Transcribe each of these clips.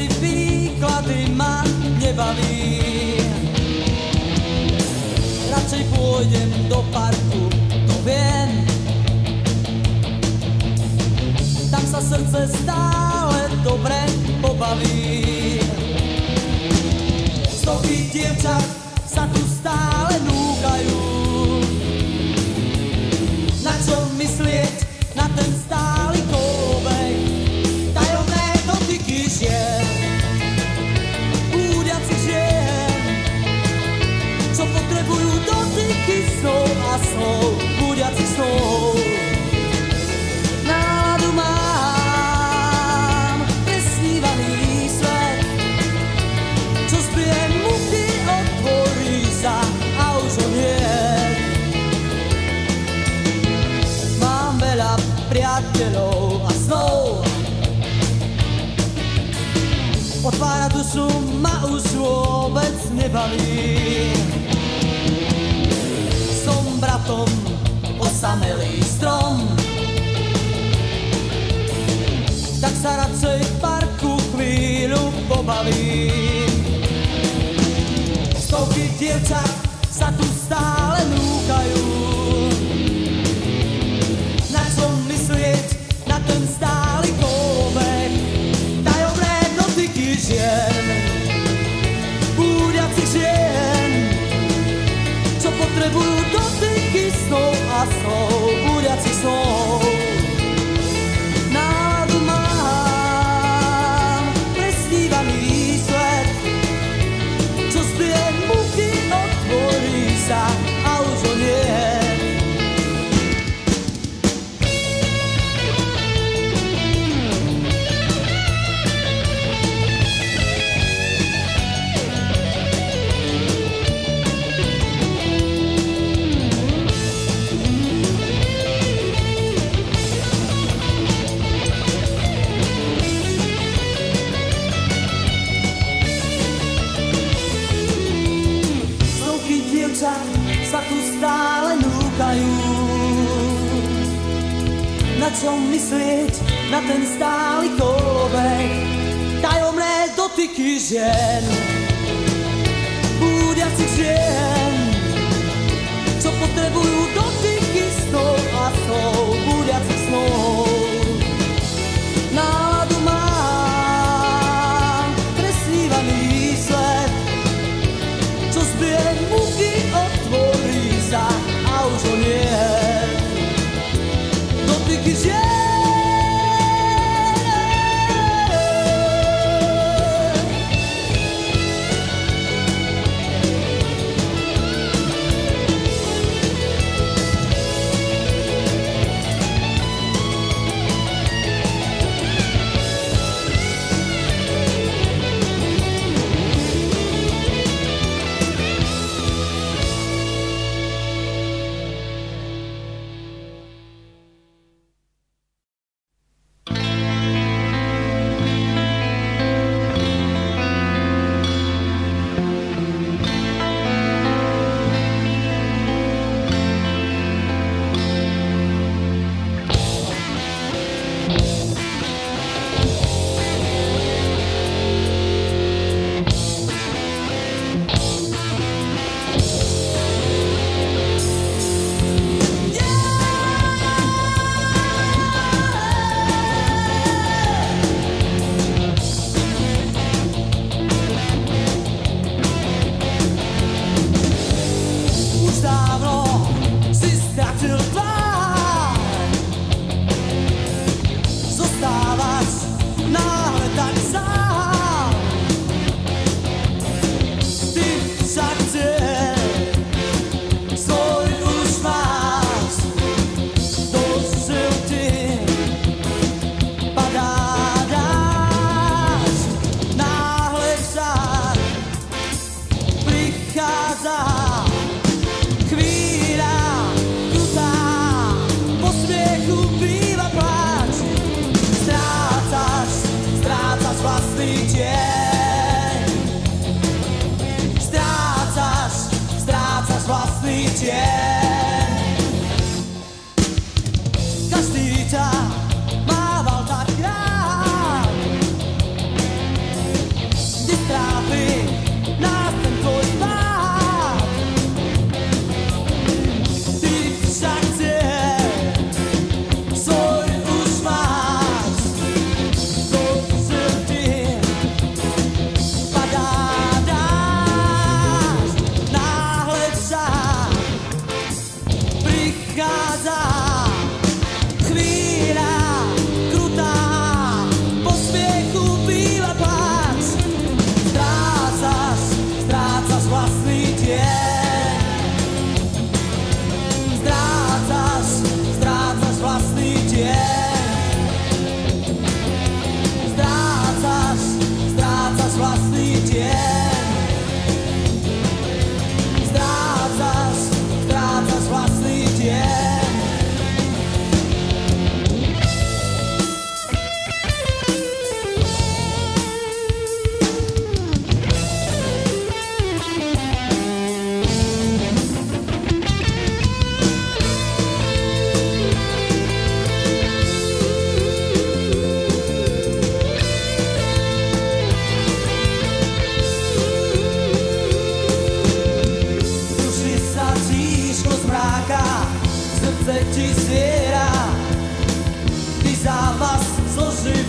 radšej výklady ma nebaví. Radšej pôjdem do parku, to viem. Tam sa srdce stále dobre pobaví. Stovky dievčat sa tu stále núkajú. Na čo myslieť, na ten stály kolobek, tajomné dotyky žien, údiacich žien, čo potrebujú dotyky snov a snov, údiacich snov. Náladu mám, presnívaný svet, čo zbije muchy, otvorí sa a už ho nie. Mám veľa priateľov a snov, otvára dušu ma už vôbec nebaví. Som bratom osamelý strom, tak sa radšej v parku chvíľu pobavím. Stovky dievčat sa tu stále núkajú. Na čo myslieť, na ten stály kolobek, tajomné dotyky žien, údiacich žien, čo potrebujú dotyky snov a snov, údiacich snov. Náladu mám, presnívaný svet, čo zbije muchy, otvorí sa a už ho nie. Sa tu stále núkajú. Na čo myslieť, na ten stály kolobek, tajomné dotyky žien, údiacich žien, čo potrebujú dotyky snov a snov, údiacich snov. Náladu mám, presnívaný svet, čo zbije muchy, otvorí sa a už ho nie. Dotyky žien,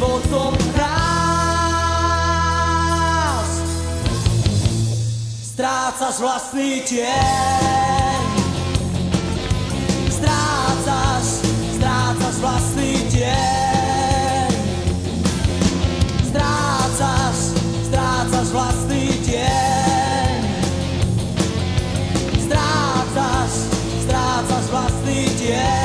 životom hrás. Strácaš vlastný tieň, strácaš vlastný tieň, strácaš vlastný tieň, strácaš vlastný tieň.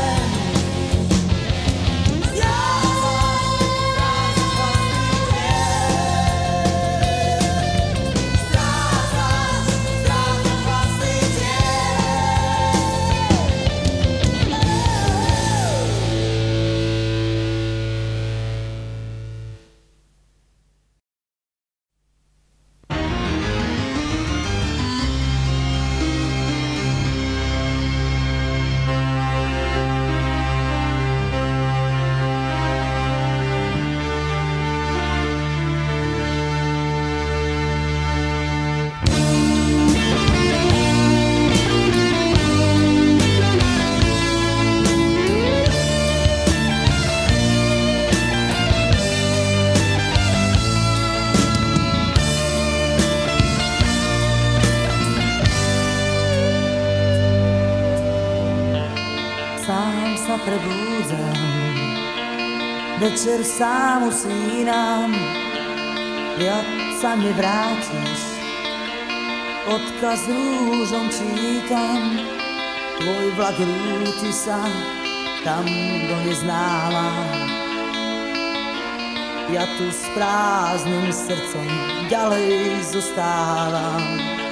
Sám sa prebúdzam, večer sám usínam, viac sa nevrátiš, odkaz rúžom čítam, tvoj vlak rúti sa tam do neznáma. Ja tu s prázdnym srdcom ďalej zostávam.